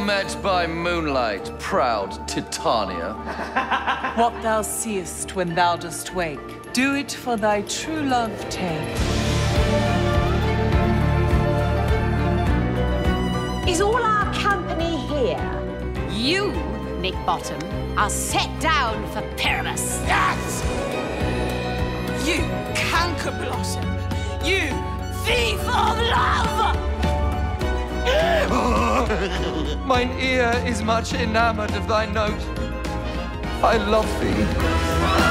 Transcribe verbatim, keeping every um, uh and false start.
met by moonlight, proud Titania. What thou seest when thou dost wake, do it for thy true love take. Is all our company here? You, Nick Bottom, are set down for Pyramus. Yes! You canker blossom! You thief of love! Mine ear is much enamoured of thy note. I love thee.